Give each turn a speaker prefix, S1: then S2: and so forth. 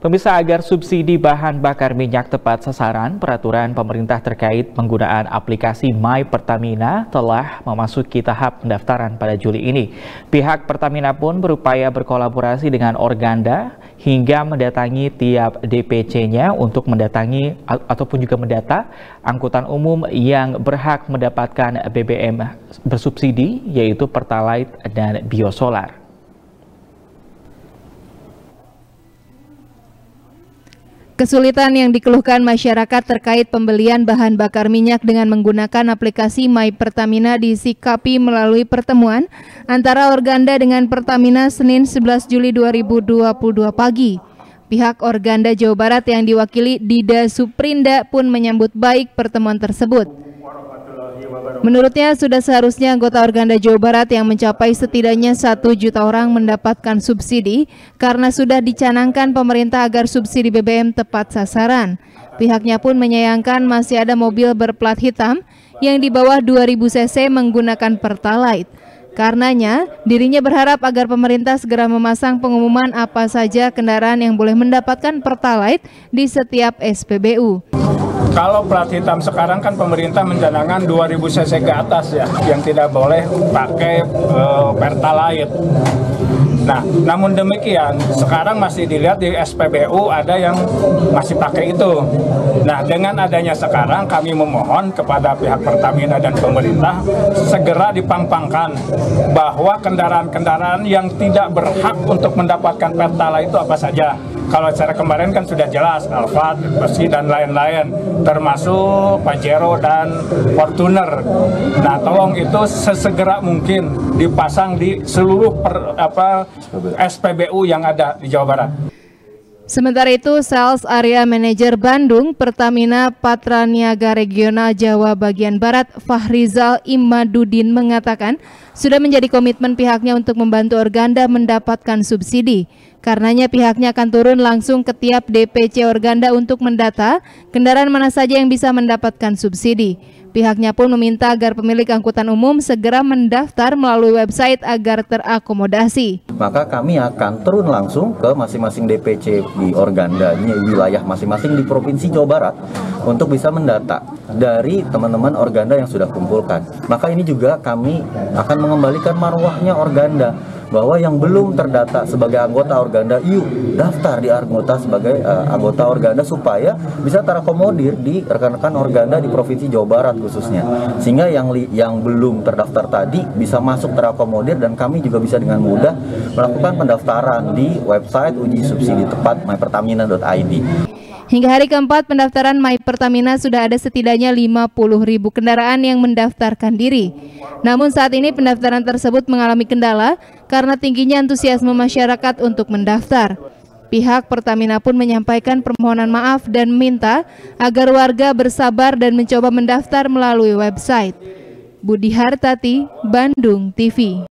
S1: Pemirsa, agar subsidi bahan bakar minyak tepat sasaran, peraturan pemerintah terkait penggunaan aplikasi My Pertamina telah memasuki tahap pendaftaran pada Juli ini. Pihak Pertamina pun berupaya berkolaborasi dengan Organda hingga mendatangi tiap DPC-nya untuk mendatangi ataupun juga mendata angkutan umum yang berhak mendapatkan BBM bersubsidi, yaitu Pertalite dan Biosolar.
S2: Kesulitan yang dikeluhkan masyarakat terkait pembelian bahan bakar minyak dengan menggunakan aplikasi My Pertamina disikapi melalui pertemuan antara Organda dengan Pertamina Senin 11 Juli 2022 pagi. Pihak Organda Jawa Barat yang diwakili Dida Suprinda pun menyambut baik pertemuan tersebut. Menurutnya sudah seharusnya anggota Organda Jawa Barat yang mencapai setidaknya 1 juta orang mendapatkan subsidi karena sudah dicanangkan pemerintah agar subsidi BBM tepat sasaran. Pihaknya pun menyayangkan masih ada mobil berplat hitam yang di bawah 2000 cc menggunakan Pertalite. Karenanya, dirinya berharap agar pemerintah segera memasang pengumuman apa saja kendaraan yang boleh mendapatkan Pertalite di setiap SPBU.
S3: Kalau plat hitam sekarang kan pemerintah mencanangkan 2000 cc ke atas ya, yang tidak boleh pakai Pertalite. Nah, namun demikian sekarang masih dilihat di SPBU ada yang masih pakai itu. Nah, dengan adanya sekarang kami memohon kepada pihak Pertamina dan pemerintah segera dipangpangkan bahwa kendaraan-kendaraan yang tidak berhak untuk mendapatkan Pertalite itu apa saja. Kalau secara kemarin kan sudah jelas, Alphard, Mercy dan lain-lain, termasuk Pajero dan Fortuner. Nah, tolong itu sesegera mungkin dipasang di seluruh SPBU yang ada di Jawa Barat.
S2: Sementara itu, Sales Area Manager Bandung Pertamina Patraniaga Regional Jawa Bagian Barat Fahrizal Imadudin mengatakan sudah menjadi komitmen pihaknya untuk membantu Organda mendapatkan subsidi. Karenanya pihaknya akan turun langsung ke tiap DPC Organda untuk mendata kendaraan mana saja yang bisa mendapatkan subsidi. Pihaknya pun meminta agar pemilik angkutan umum segera mendaftar melalui website agar terakomodasi.
S4: Maka kami akan turun langsung ke masing-masing DPC di Organda, wilayah masing-masing di Provinsi Jawa Barat untuk bisa mendata dari teman-teman Organda yang sudah kumpulkan. Maka ini juga kami akan mengembalikan marwahnya Organda, bahwa yang belum terdata sebagai anggota Organda, yuk daftar di anggota sebagai anggota Organda supaya bisa terakomodir di rekan-rekan Organda di Provinsi Jawa Barat khususnya, sehingga yang belum terdaftar tadi bisa masuk terakomodir dan kami juga bisa dengan mudah melakukan pendaftaran di website uji subsidi tepat mypertamina.id.
S2: Hingga hari keempat pendaftaran My Pertamina sudah ada setidaknya 50.000 kendaraan yang mendaftarkan diri. Namun saat ini pendaftaran tersebut mengalami kendala karena tingginya antusiasme masyarakat untuk mendaftar. Pihak Pertamina pun menyampaikan permohonan maaf dan minta agar warga bersabar dan mencoba mendaftar melalui website. Budi Hartati, Bandung TV.